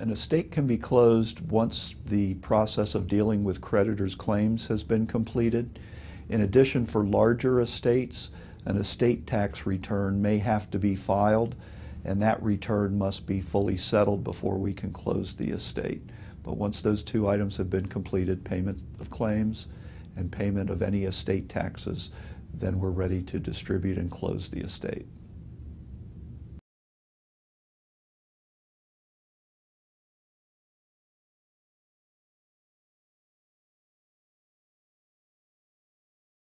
An estate can be closed once the process of dealing with creditors' claims has been completed. In addition, for larger estates, an estate tax return may have to be filed, and that return must be fully settled before we can close the estate. But once those two items have been completed, payment of claims and payment of any estate taxes, then we're ready to distribute and close the estate.